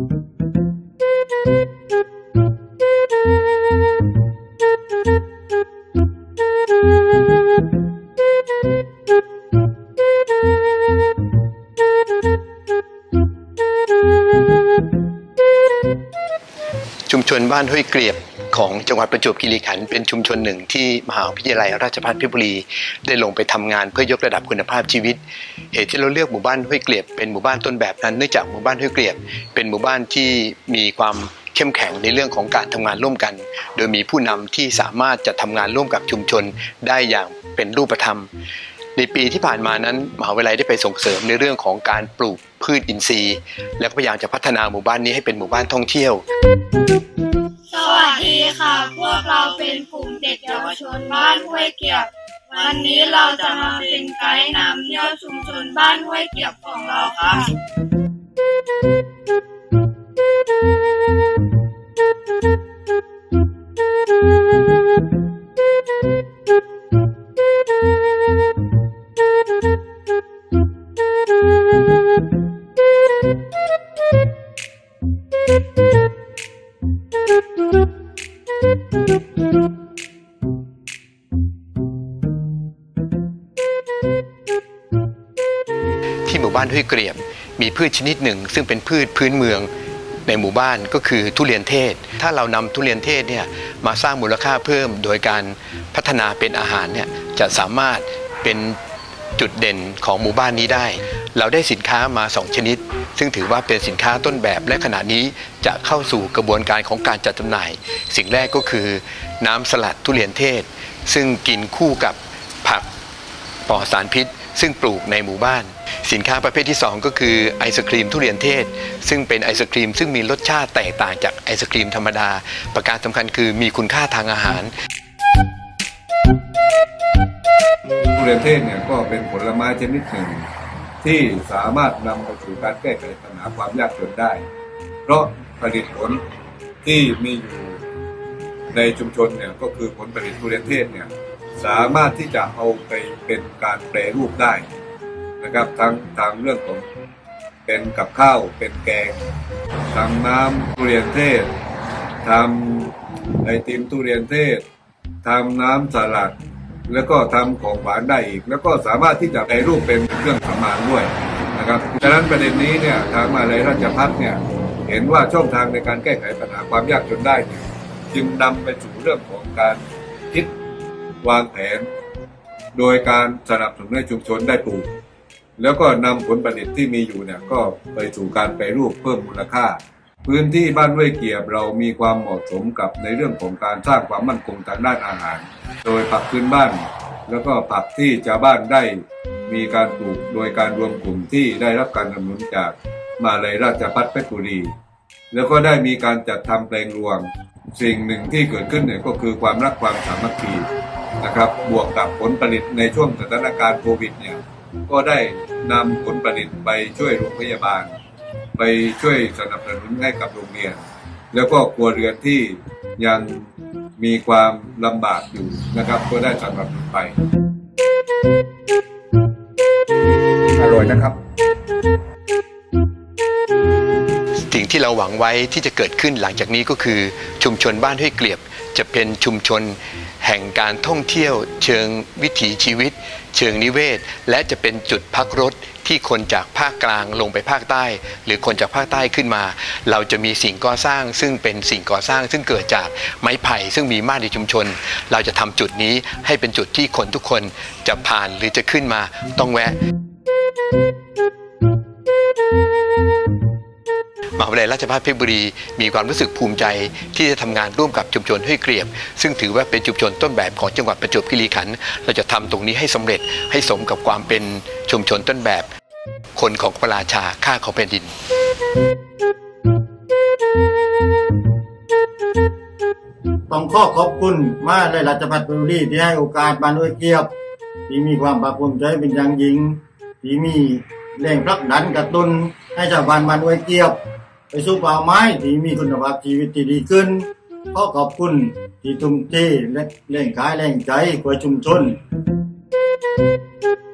ชุมชนบ้านห้วยเกลียบของจังหวัดประจวบคีรีขันธ์เป็นชุมชนหนึ่งที่มหาวิทยาลัยราชภัฏเพชรบุรีได้ลงไปทำงานเพื่อยกระดับคุณภาพชีวิตเหตุที่เราเลือกหมู่บ้านห้วยเกลียบเป็นหมู่บ้านต้นแบบนั้นเนื่องจากหมู่บ้านห้วยเกลียบเป็นหมู่บ้านที่มีความเข้มแข็งในเรื่องของการทำงานร่วมกันโดยมีผู้นำที่สามารถจะทำงานร่วมกับชุมชนได้อย่างเป็นรูปธรรมในปีที่ผ่านมานั้นมหาวิทยาลัยได้ไปส่งเสริมในเรื่องของการปลูกพืชอินทรีย์และพยายามจะพัฒนาหมู่บ้านนี้ให้เป็นหมู่บ้านท่องเที่ยวสวัสดีค่ะพวกเราเป็นกลุ่มเด็กเยาวชนบ้านห้วยเกียบวันนี้เราจะมาเป็นไกด์นำเที่ยวชุมชนบ้านห้วยเกียบของเราค่ะที่หมู่บ้านห้วยเกลียบมีพืชชนิดหนึ่งซึ่งเป็นพืชพื้นเมืองในหมู่บ้านก็คือทุเรียนเทศถ้าเรานำทุเรียนเทศเนี่ยมาสร้างมูลค่าเพิ่มโดยการพัฒนาเป็นอาหารเนี่ยจะสามารถเป็นจุดเด่นของหมู่บ้านนี้ได้เราได้สินค้ามา2ชนิดซึ่งถือว่าเป็นสินค้าต้นแบบและขณะนี้จะเข้าสู่กระบวนการของการจัดจำหน่ายสิ่งแรกก็คือน้ำสลัดทุเรียนเทศซึ่งกินคู่กับผักปลอดสารพิษซึ่งปลูกในหมู่บ้านสินค้าประเภทที่2ก็คือไอศครีมทุเรียนเทศซึ่งเป็นไอศครีมซึ่งมีรสชาติแตกต่างจากไอศครีมธรรมดาประการสำคัญคือมีคุณค่าทางอาหารทุเรียนเทศเนี่ยก็เป็นผลไม้ชนิดหนึ่งที่สามารถนำไปสู่การแก้ไขปัญหาความยากจนได้เพราะผลิตผลที่มีอยู่ในชุมชนเนี่ยก็คือผลผลิตทุเรียนเทศเนี่ยสามารถที่จะเอาไปเป็นการแปรรูปได้นะครับทางเรื่องของเป็นกับข้าวเป็นแกงทำน้ำทุเรียนเทศทำไอติมทุเรียนเทศทำน้ำสลัดแล้วก็ทำของหวานได้อีกแล้วก็สามารถที่จะแปรรูปเป็นเครื่องสำอางด้วยนะครับดังนั้นประเด็นนี้เนี่ยทางมหาวิทยาลัยราชภัฏเนี่ยเห็นว่าช่องทางในการแก้ไขปัญหาความยากจนได้เนี่ยจึงนำไปสู่เรื่องของการคิดวางแผนโดยการสนับสนุนให้ชุมชนได้ปลูกแล้วก็นำผลผลิตที่มีอยู่เนี่ยก็ไปสู่การแปรรูปเพิ่มมูลค่าพื้นที่บ้านห้วยเกียบเรามีความเหมาะสมกับในเรื่องของการสร้างความมั่นคงทางด้านอาหารโดยผักพื้นบ้านแล้วก็ผักที่ชาวบ้านได้มีการปลูกโดยการรวมกลุ่มที่ได้รับการสนับสนุนจากมหาวิทยาลัยราชภัฏเพชรบุรีแล้วก็ได้มีการจัดทำเพลงรวมสิ่งหนึ่งที่เกิดขึ้นเนี่ยก็คือความรักความสามัคคีนะครับบวกกับผลผลิตในช่วงสถานการณ์โควิดเนี่ยก็ได้นำผลผลิตไปช่วยโรงพยาบาลไปช่วยสนับสนุนให้กับโรงเรียนแล้วก็ครัวเรือนที่ยังมีความลำบากอยู่นะครับก็ได้สนับสนุนไปอร่อยนะครับสิ่งที่เราหวังไว้ที่จะเกิดขึ้นหลังจากนี้ก็คือชุมชนบ้านห้วยเกลียบจะเป็นชุมชนแห่งการท่องเที่ยวเชิงวิถีชีวิตเชิงนิเวศและจะเป็นจุดพักรถที่คนจากภาคกลางลงไปภาคใต้หรือคนจากภาคใต้ขึ้นมาเราจะมีสิ่งก่อสร้างซึ่งเป็นสิ่งก่อสร้างซึ่งเกิดจากไม้ไผ่ซึ่งมีมากในชุมชนเราจะทำจุดนี้ให้เป็นจุดที่คนทุกคนจะผ่านหรือจะขึ้นมาต้องแวะมหาวิทยาลัยราชภัฏเพชรบุรีมีความรู้สึกภูมิใจที่จะทำงานร่วมกับชุมชนห้วยเกลียบซึ่งถือว่าเป็นชุมชนต้นแบบของจังหวัดประจวบคีรีขันธ์เราจะทำตรงนี้ให้สำเร็จให้สมกับความเป็นชุมชนต้นแบบคนของพระราชาข้าของแผ่นดินต้องขอบคุณมหาวิทยาลัยราชภัฏเพชรบุรีที่ให้โอกาสบ้านห้วยเกลียบที่มีความภาคภูมิใจเป็นอย่างยิ่งที่มีแรงผลักดันกระตุ้นให้ชาวบ้านบ้านห้วยเกลียบไปสู่เป้าหมายที่มีคุณภาพชีวิตที่ดีขึ้นขอบคุณที่ทุ่มเทและแรงกายแรงใจเพื่อชุมชน